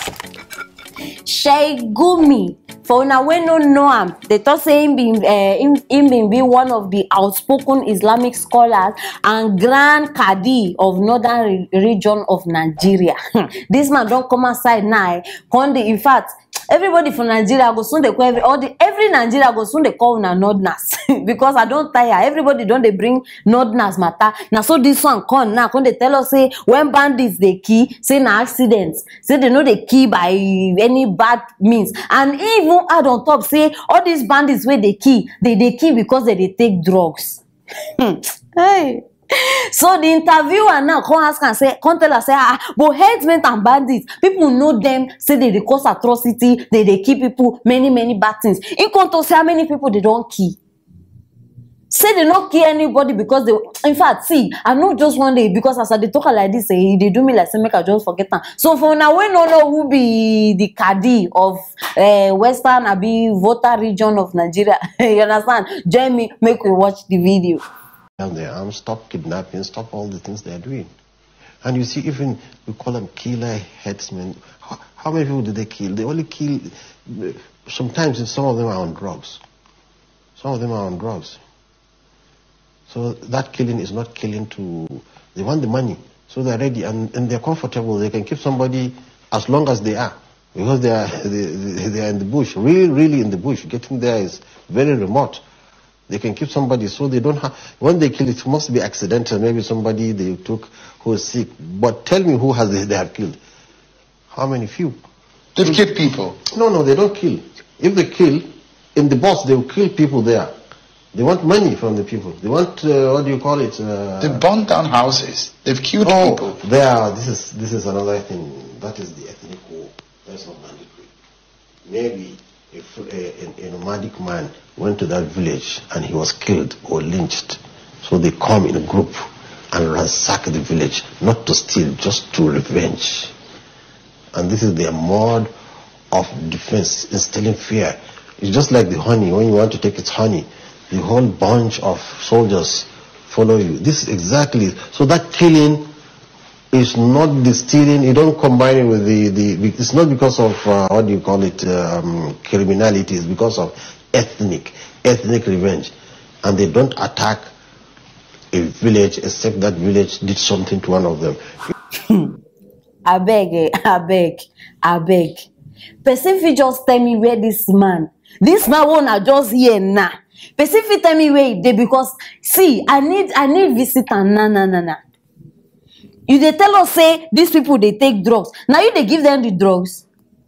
Sheikh Gumi, for una wey no know am, they talk say him be one of the outspoken Islamic scholars and Grand Qadi of northern region of Nigeria. This man don't come outside now. In fact, everybody from Nigeria go soon they call every Nigeria go soon they call una Northerners because I don't tire. Everybody don't they bring Northerners matter. Now so this one come now when they tell us say when bandits they kill, say na accidents, say they know they kill by any bad means, and even add on top say all these bandits where they kill kill because they take drugs. Hey. So the interviewer now come ask and say, come tell us say, but headsmen and bandits, people know them, say they cause atrocity, they kill people, many bad things. In conto say how many people they don't kill. Say they don't kill anybody because they, in fact, see, I know just one day because as they talk like this, they do me like say make I just forget them. So for now, we don't know who be the Qadi of Western Abi Volta region of Nigeria. You understand? Join me, make we watch the video. Their arms, stop kidnapping, stop all the things they are doing. And you see, even we call them killer headsmen. How many people did they kill? They only kill, sometimes some of them are on drugs. Some of them are on drugs. So that killing is not killing they want the money. So they're ready and they're comfortable. They can keep somebody as long as they are. Because they are in the bush, really in the bush. Getting there is very remote. They can keep somebody, so they don't have, when they kill it must be accidental, maybe somebody they took who is sick. But tell me who they have killed. How many? Few. They've killed people. No, they don't kill. If they kill, in the box they will kill people there. They want money from the people. They want, what do you call it? They've burned down houses. They've killed people. This is another thing. That is the ethnic war. That's not mandatory. Maybe if a nomadic man went to that village and he was killed or lynched, so they come in a group and ransack the village, not to steal, just to revenge. And this is their mode of defense, instilling fear. It's just like the honey. When you want to take its honey, the whole bunch of soldiers follow you. This is exactly, so that killing is not the stealing. You don't combine it with it's not because of, what do you call it, criminality. It's because of ethnic revenge. And they don't attack a village except that village did something to one of them. I beg. Person fit just tell me where this man wanna just here now. Person fit tell me where they, because see, I need visitor. Nah. You they tell us say these people they take drugs. Now you they give them the drugs.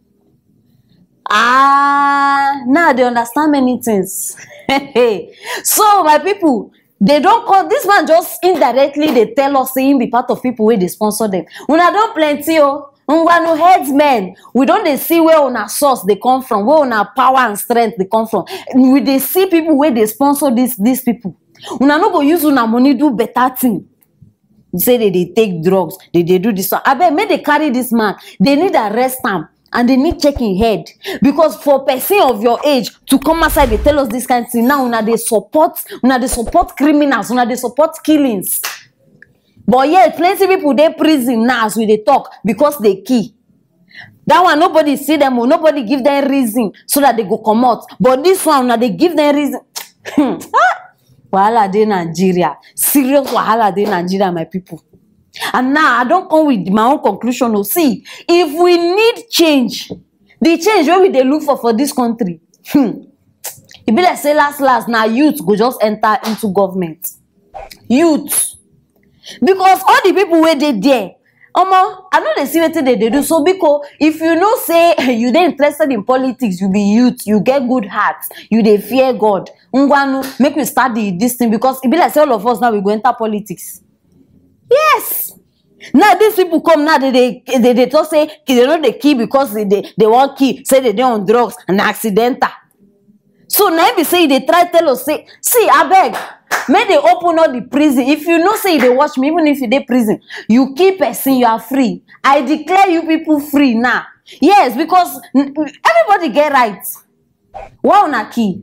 Now they understand many things. So my people, they don't call this man just indirectly. They tell us saying be part of people where they sponsor them. When I don't plenty no headsmen, we don't they see where on our source they come from, where on our power and strength they come from. We they see people where they sponsor these people. When I no go use una money do better thing. You say they take drugs, they do this one. I bet may they carry this man, they need arrest him and they need checking head. Because for a person of your age to come outside, they tell us this kind of thing. Now they support criminals, they support killings. But yet plenty people they prison now as we they talk because they kill. That one nobody see them or nobody give them reason so that they go come out. But this one now they give them reason. Wahala de Nigeria. Serious wahala de Nigeria, my people. And now I don't come with my own conclusion. No, see, if we need change, the change where we they look for this country, it be like say last now youth go just enter into government. Youth. Because all the people where they there, I know they see what they do. So because if you know say you they interested in politics, you be youth, you get good heart, you they fear God. Make me study this thing because it be like say all of us now we go enter politics. Yes. Now these people come now they just say they know they kill because they want kill, say they on drugs and accidental. So now if you say they try tell us say, see I beg. May they open all the prison. If you know say they watch me, even if you dey prison, you keep person, you are free. I declare you people free now. Yes, because everybody get rights. Why una key?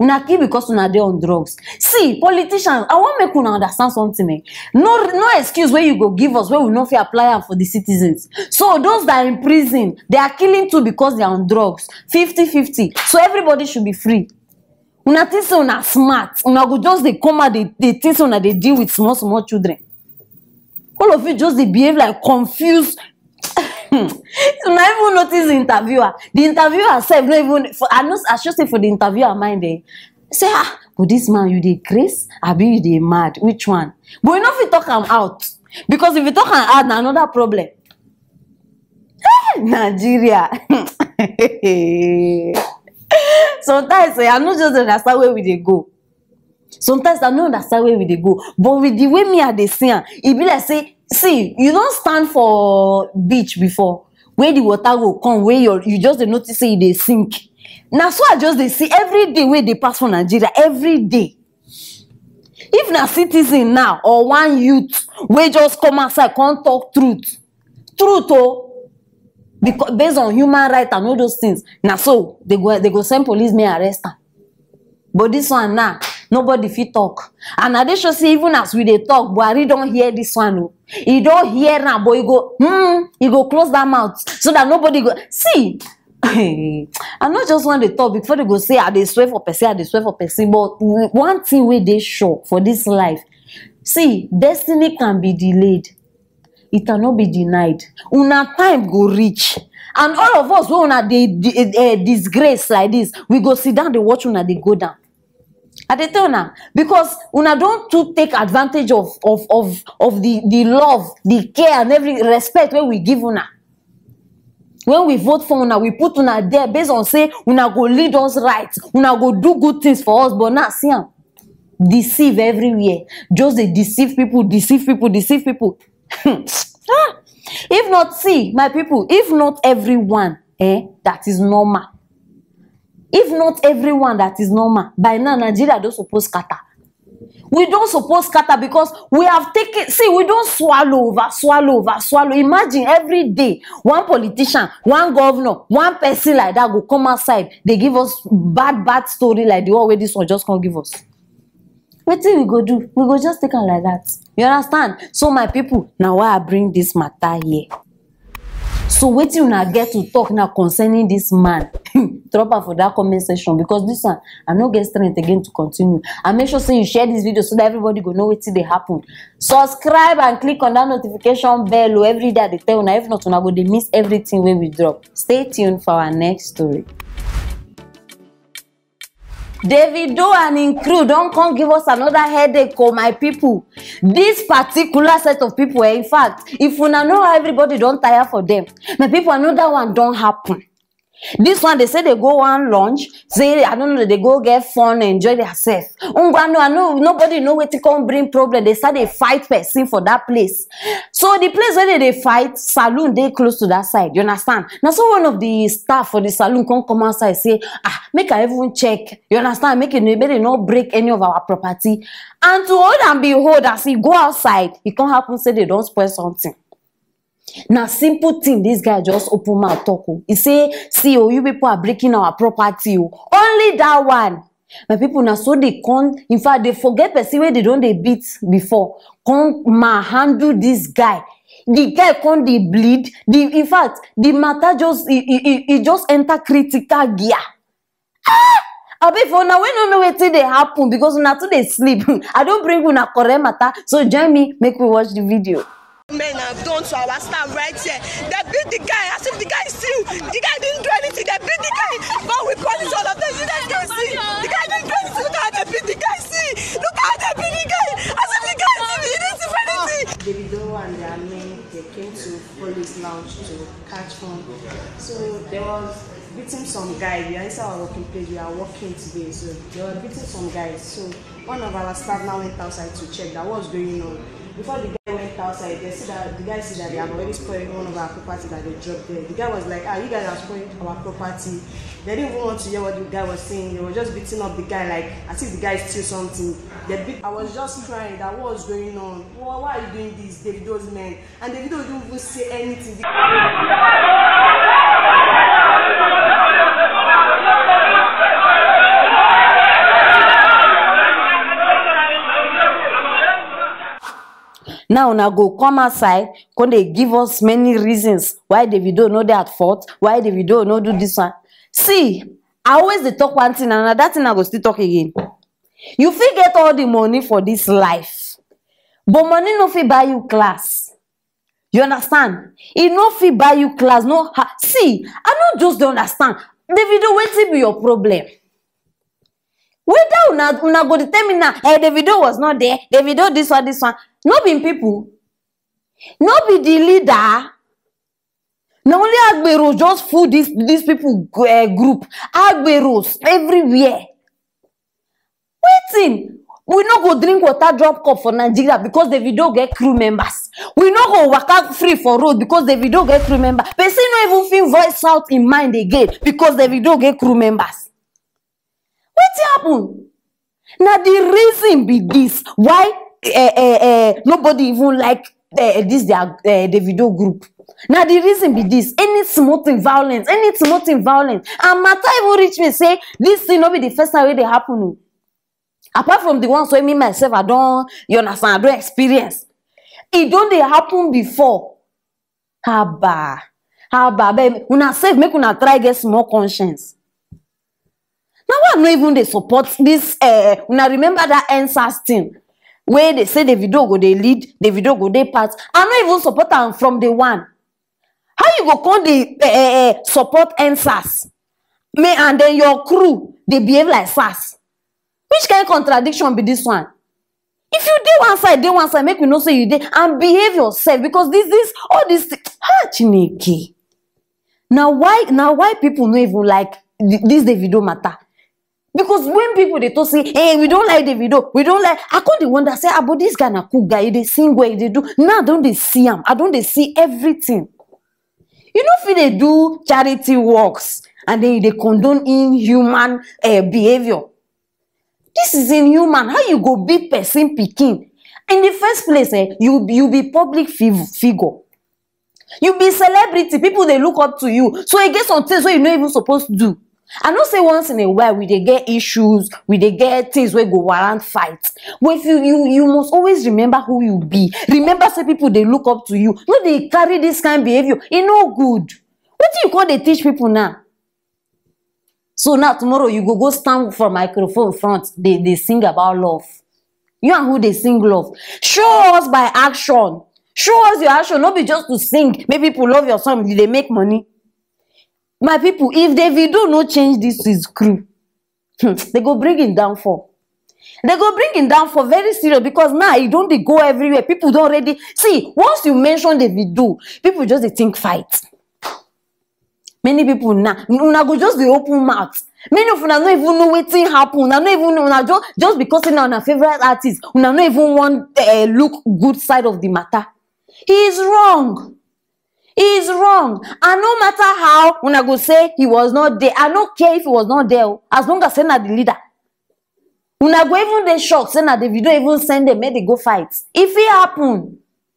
Una kill because una dey on drugs. See, politicians, I want make una understand something. No excuse where you go give us where we no fit apply am for the citizens. So those that are in prison, they are killing too because they are on drugs. 50-50. So everybody should be free. Una think say una smart. Una go just dey come out, they think say una dey deal with small children. All of you just dey behave like confused. Una even notice the interviewer. The interviewer self no even. I should say for the interviewer mind say but this man you dey craze abi you dey mad, which one? But you no fit talk am out because if you talk am out na another problem. Nigeria. Sometimes I no just understand where we dey go. Sometimes I no understand where we dey go. But with the way me I dey see am, e be like say, see, you don't stand for beach before where the water go come, where you just dey notice say e dey sink. Now so I just dey see every day where they pass for Nigeria, every day. If na citizen now or one youth wey just come outside come talk truth oh, because based on human rights and all those things, now so they go send police may arrest am. But this one now, nobody fit talk. And I dey sure say even as we dey talk, Buhari don't hear this one. Oh. He don't hear now, but he go close that mouth so that nobody go see. I not just want to talk before they go say I dey swear for person, but one thing wey dey sure for this life, see, destiny can be delayed, it cannot be denied. Una time go reach, and all of us wey una dey disgrace like this, we go sit down dey watch una dey go down. I dey tell una because una don too take advantage of the love, the care and every respect wey we give una. When we vote for una, we put una there based on say una go lead us right, una go do good things for us, but now see am, deceive everywhere, just dey deceive people. If not, see my people, if not everyone that is normal, by now Nigeria don't suppose scatter. We don't suppose scatter because we have taken, see, we don't swallow over. Imagine every day, one politician, one governor, one person like that go come outside, they give us bad story like the one where this one just can't give us. What thing we go do? We go just take on like that. You understand? So my people, now why I bring this matter here. So what you now get to talk now concerning this man? Drop out for that comment section because this one I no get strength again to continue. And make sure say you share this video so that everybody go know what they happen. Subscribe and click on that notification bell every day they tell you. If not, una go dey miss everything when we drop. Stay tuned for our next story. Davido and him crew don't come give us another headache, oh my people. This particular set of people, in fact, if una know how everybody don't tire for them, my people, another one don't happen. This one, they say they go on lunch, say, I don't know, they go get fun, enjoy themselves. I know, nobody know where to come bring problem. They start a fight person for that place. So the place where they fight, saloon, they close to that side. You understand? Now, so one of the staff for the saloon come outside, say, make everyone check. You understand? Make it, maybe they not break any of our property. And to hold and behold, as he go outside, it can't happen, say they don't spoil something. Now, simple thing, this guy just open mouth talk. He say, see, you people are breaking our property. Only that one. My people, now so they come, in fact, they forget person where they don't they beat before. Come handle this guy. The guy can't they bleed. In fact, the matter just, it just enter critical gear. Before now, we don't know what they happen because now to they sleep. I don't bring una correct matter. So join me, make we watch the video. Men have done to our staff right here. They beat the guy as if the guy is still. The guy didn't do anything. They beat the guy. But we punish all of them. You guys can see. The guy didn't do anything. Look how they beat the guy. See. Look how they beat the guy. As if the guy didn't do anything. Davido and their men, they came to police lounge to catch fun. So there was beating some guy. We are inside our working place. We are working today. So they were beating some guys. So one of our staff now went outside to check that what's going on. Before the guy went outside, they see that the guy said that they have already spoiled one of our property that they dropped there. The guy was like, you guys have spoiled our property. They didn't even want to hear what the guy was saying. They were just beating up the guy like as if the guy steal something. I was just crying that what was going on? Why are you doing this, Davido's men? And Davido didn't even say anything. Now una go come outside, come they give us many reasons why Davido no dey at fault, why Davido no do this one. See, I always dey talk one thing and that thing I go still talk again. You fit get all the money for this life, but money no fit buy you class. You understand? E no fit buy you class. No, see, I no just dey understand. Davido, wetin be your problem? Whether una go determine now, Davido was not there, Davido this one, no be people, no be the leader. Na only Agberos just full these people group. Agberos everywhere. Waiting, we no go drink water drop cup for Nigeria because Davido get crew members. We no go waka free for road because Davido get crew members. Person no even feel voice out in mind again because Davido get crew members. Wetin happen? Na the reason be this why nobody even like this their Davido group. Now the reason be this: any small thing violence, and matter even reach me say this thing no be the first time wey dey happen. Apart from the ones wey me myself I don, you understand, I don experience. It don dey happen before. Haba, baby, una sef make una try get small conscience. Now why no even dey support this? Una remember that NSAS thing where they say Davido go dey lead, Davido go dey part. I no even support am from day one. How you go come dey support NSAS? Me and then your crew they behave like SAS. Which kind of contradiction be this one? If you dey one side, make we know say you dey and behave yourself because all this Chineke. Now why people no even like this Davido matter? Because when people they talk say, hey, we don't like Davido, we don't like, I can't wonder say, but this guy na cool guy, they sing where they do. Now don't they see him? I don't they see everything. You know if they do charity works and then they condone inhuman behavior. This is inhuman. How you go beat person picking? In the first place, you be public figure. You be celebrity. People they look up to you. So you get some things where you're not even supposed to do. I know say once in a while we dey get issues, we dey get things where go warrant fights. But if you must always remember who you be. Remember say people they look up to you. No, they carry this kind of behavior. It's no good. What do you call they teach people now? So now tomorrow you go stand for microphone front. They sing about love. You and who they sing love. Show us by action. Show us your action. Not be just to sing. Maybe people love your song. They make money. My people, if Davido no change this his crew, they go bring him down for. They go bring him down for very serious because now he don't they go everywhere. People don't already see. Once you mention Davido, people just they think fight. Many people now, una go just the open mouth. Many of una don't even know what thing happen. Una don't even know. Una just because una una favorite artist, una don't even want look good side of the matter. He is wrong. He is wrong. And no matter how una go say he was not there, I don't care if he was not there. As long as say na the leader. Una go even dey shock say na Davido even send them, make they go fight. If it happen,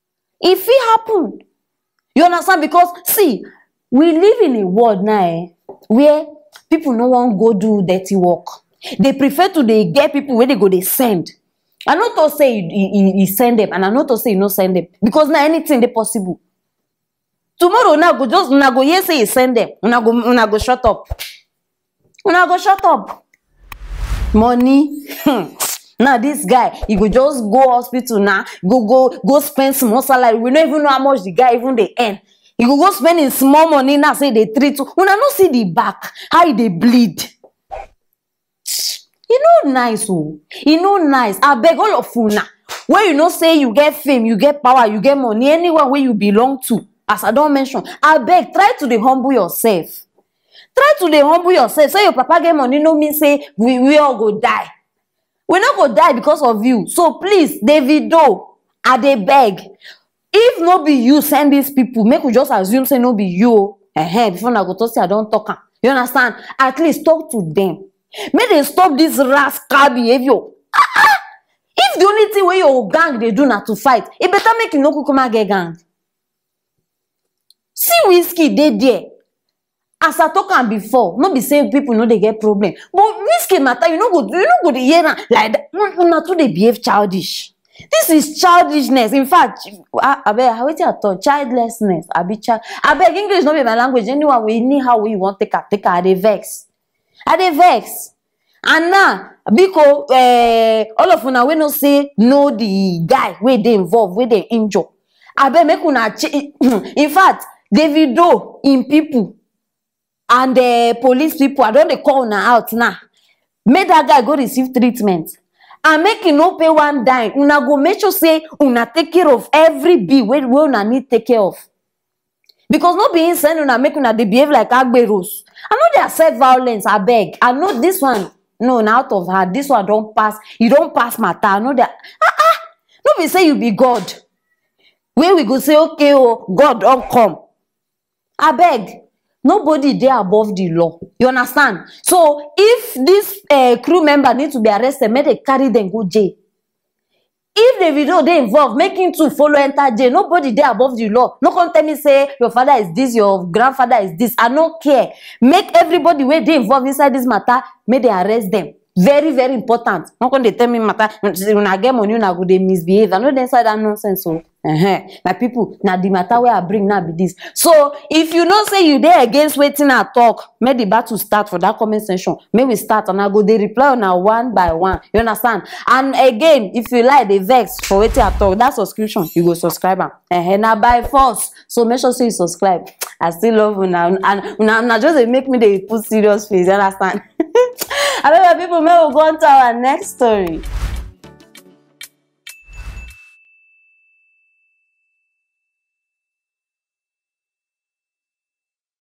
you understand? Because see, we live in a world now where people no want go do dirty work. They prefer to they get people where they go they send. I not to say he send them, and I not to say he no send them because now anything they possible. Tomorrow una go here say he send them. Una go shut up. Una go shut up. Money. Now this guy, he go just go hospital now, go spend small salary. We don't even know how much the guy even they earn. He go spend his small money now, say they treat you. Una no see the back, how they bleed. You know nice, oh. You know nice. I beg all of you now. Where you know say you get fame, you get power, you get money, anywhere where you belong to. As I don't mention, I beg, try to dey humble yourself. Try to dey humble yourself. Say your papa get money, no mean say we all go die. We not go die because of you. So please, Davido, I dey beg. If no be you send these people, make we just assume say no be you. Before I go to say I don't talk. You understand? At least talk to them. Make them stop this rascal behavior. If the only thing where your gang they do not to fight, it better make you no come get gang. See Whiskey they there. As I talk am before, not be saying people know they get problem. But Whiskey matter, you know go to hear like that. Una too they behave childish. This is childishness. In fact, I beg, wetin I talk? Childlessness. I beg, English no be my language. Anyone we need how we want take her. I dey vex. And now, because all of una we no say know the guy where they involved, where they injure. I beg make una in fact, Davido in people and the police people, I don't dey call una out now. Make that guy go receive treatment. And make him no pay one dime. Una go make sure say una take care of every bill where una need take care of. Because no be insane una make una dey behave like agberos. I know they accept violence, I beg. I know this one, no, now out of her. This one don't pass. You don't pass matter. I know that. No be say you be God. Where we go say, okay, oh, God don't come. I beg. Nobody there above the law. You understand? So if this crew member need to be arrested, make they carry them go jail. If the video they involved, making to follow enter jail, nobody there above the law. No come tell me say your father is this, your grandfather is this. I don't care. Make everybody where they involved inside this matter, make they arrest them. Very, very important. Not when they tell me matter, when I get money, I go they misbehave. I know they inside that nonsense. So, my people, now the matter where I bring now be this. So, if you know say you there against waiting I talk, make the battle start for that comment section. May we start and I go they reply on now one by one. You understand? And again, if you like the vex for waiting I talk, that subscription you go subscribe and now by force. So make sure say you subscribe. I still love you now, and now just they make me they put serious face. You understand? I know people may go on to our next story.